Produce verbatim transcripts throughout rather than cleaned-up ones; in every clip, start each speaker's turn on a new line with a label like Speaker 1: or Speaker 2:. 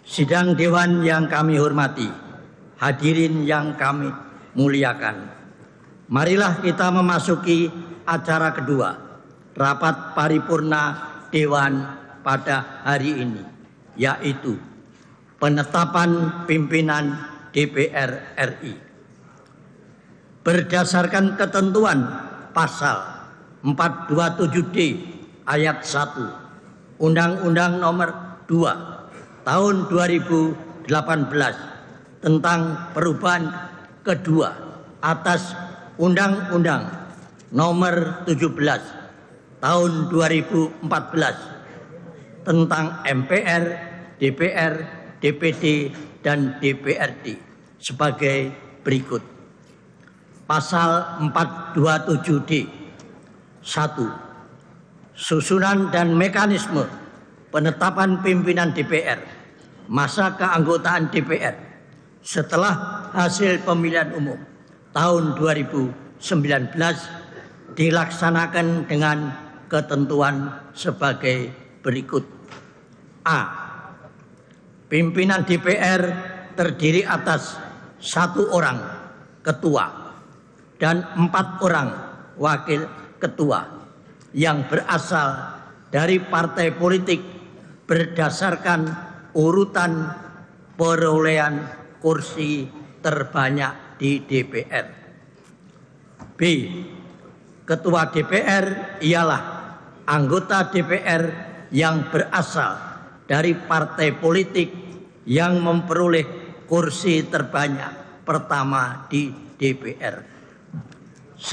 Speaker 1: Sidang Dewan yang kami hormati, hadirin yang kami muliakan. Marilah kita memasuki acara kedua, rapat paripurna Dewan pada hari ini, yaitu penetapan pimpinan D P R R I. Berdasarkan ketentuan pasal empat dua tujuh D ayat satu Undang-Undang Nomor dua Tahun dua ribu delapan belas tentang perubahan kedua atas Undang-Undang Nomor tujuh belas Tahun dua ribu empat belas tentang M P R, D P R, D P D, dan D P R D sebagai berikut. Pasal empat dua tujuh D satu. Susunan dan mekanisme penetapan pimpinan D P R, masa keanggotaan D P R setelah hasil pemilihan umum tahun dua ribu sembilan belas dilaksanakan dengan ketentuan sebagai berikut. A. Pimpinan D P R terdiri atas satu orang ketua dan empat orang wakil ketua yang berasal dari partai politik berdasarkan urutan perolehan kursi terbanyak di D P R. B. Ketua D P R ialah anggota D P R yang berasal dari partai politik yang memperoleh kursi terbanyak pertama di D P R. C.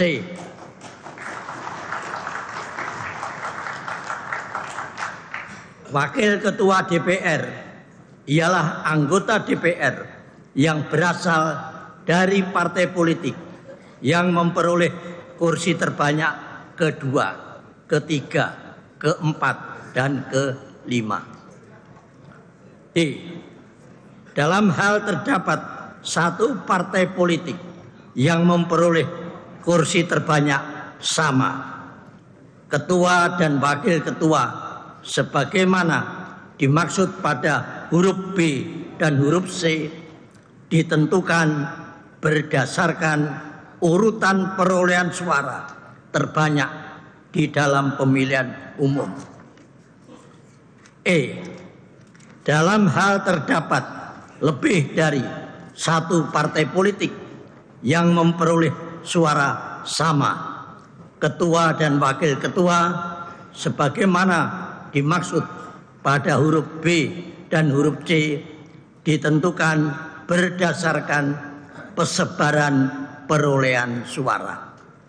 Speaker 1: Wakil ketua D P R ialah anggota D P R yang berasal dari partai politik yang memperoleh kursi terbanyak kedua, ketiga, keempat, dan kelima. D. Dalam hal terdapat satu partai politik yang memperoleh kursi terbanyak sama, ketua dan wakil ketua sebagaimana dimaksud pada huruf B dan huruf C ditentukan berdasarkan urutan perolehan suara terbanyak di dalam pemilihan umum. E. Dalam hal terdapat lebih dari satu partai politik yang memperoleh suara sama, ketua dan wakil ketua sebagaimana dimaksud pada huruf B dan huruf C ditentukan berdasarkan persebaran perolehan suara.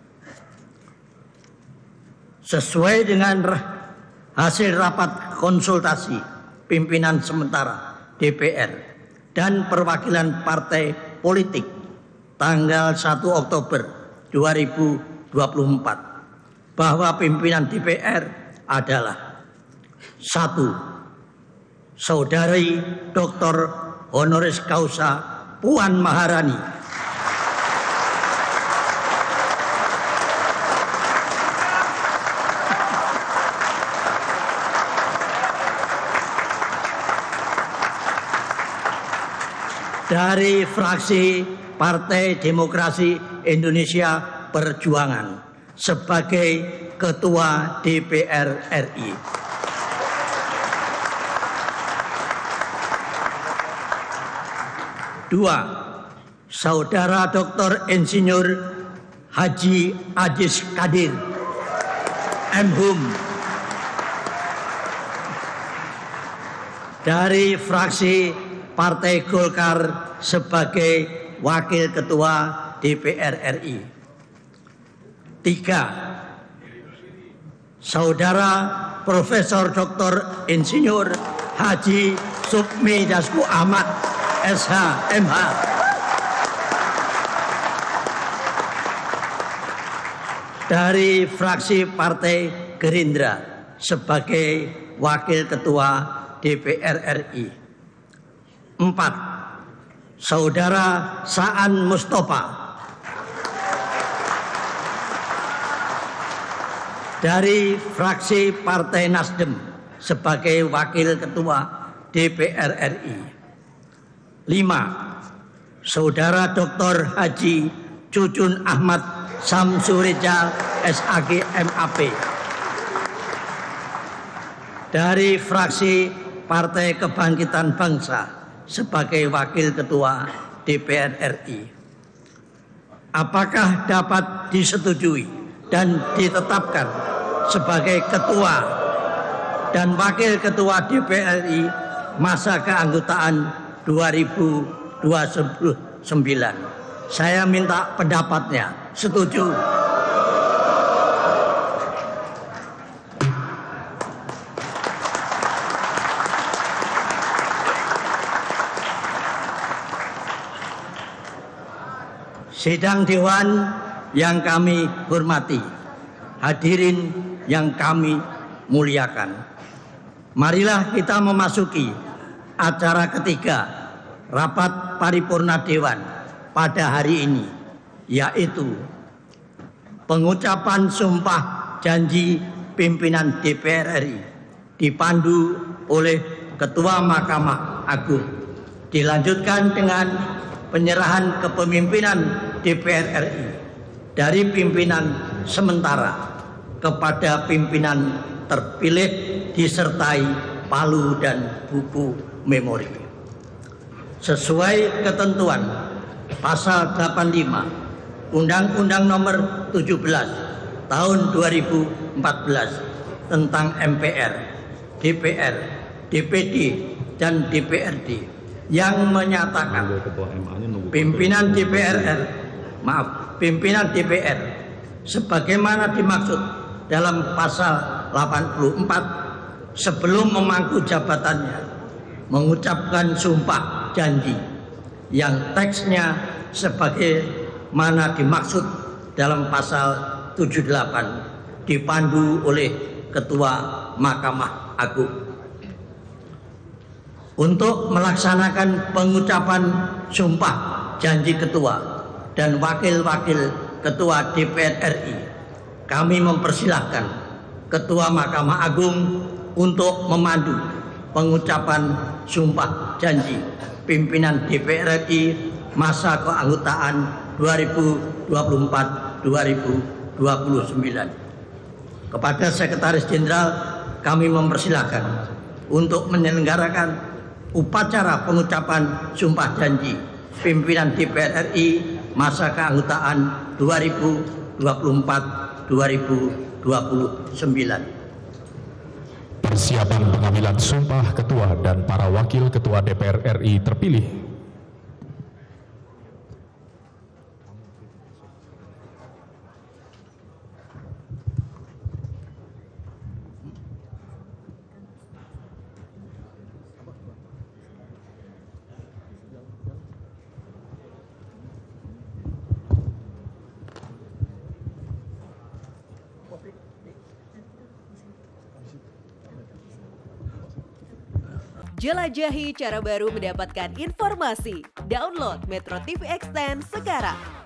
Speaker 1: Sesuai dengan hasil rapat konsultasi pimpinan sementara D P R dan perwakilan partai politik tanggal satu Oktober dua ribu dua puluh empat bahwa pimpinan D P R adalah satu. Saudari Doktor Honoris Causa Puan Maharani. Dari fraksi Partai Demokrasi Indonesia Perjuangan sebagai Ketua D P R R I. Dua, Saudara Doktor Insinyur Haji Adis Kadir, M Hum, dari fraksi Partai Golkar sebagai Wakil Ketua D P R R I. Tiga, Saudara Profesor Doktor Insinyur Haji Sukmi Dasko Ahmad, S H M H, dari fraksi Partai Gerindra sebagai Wakil Ketua D P R R I. Empat, Saudara Saan Mustafa dari fraksi Partai Nasdem sebagai Wakil Ketua D P R R I. Lima, Saudara Doktor Haji Cucun Ahmad Samsureja S A G M A P dari fraksi Partai Kebangkitan Bangsa sebagai Wakil Ketua D P R R I. Apakah dapat disetujui dan ditetapkan sebagai Ketua dan Wakil Ketua D P R R I masa keanggotaan dua ribu dua puluh sembilan? Saya minta pendapatnya. Setuju? Sidang Dewan yang kami hormati, hadirin yang kami muliakan. Marilah kita memasuki acara ketiga rapat paripurna Dewan pada hari ini, yaitu pengucapan sumpah janji pimpinan D P R R I dipandu oleh Ketua Mahkamah Agung, dilanjutkan dengan penyerahan kepemimpinan D P R R I dari pimpinan sementara kepada pimpinan terpilih disertai palu dan buku memori. Sesuai ketentuan pasal delapan puluh lima Undang-Undang Nomor tujuh belas Tahun dua ribu empat belas tentang M P R, D P R, D P D, dan D P R D yang menyatakan pimpinan D P R R, maaf, pimpinan D P R sebagaimana dimaksud dalam pasal delapan puluh empat sebelum memangku jabatannya mengucapkan sumpah janji yang teksnya sebagaimana dimaksud dalam pasal tujuh puluh delapan dipandu oleh Ketua Mahkamah Agung. Untuk melaksanakan pengucapan sumpah janji ketua dan wakil-wakil ketua D P R R I, kami mempersilahkan Ketua Mahkamah Agung untuk memandu pengucapan sumpah janji pimpinan D P R R I masa keanggotaan dua ribu dua puluh empat sampai dua ribu dua puluh sembilan. Kepada Sekretaris Jenderal kami mempersilahkan untuk menyelenggarakan upacara pengucapan sumpah janji pimpinan D P R R I masa keanggotaan dua ribu dua puluh empat sampai dua ribu dua puluh sembilan.
Speaker 2: Persiapan pengambilan sumpah ketua dan para wakil ketua D P R R I terpilih.
Speaker 3: Jelajahi cara baru mendapatkan informasi. Download Metro T V Extend sekarang.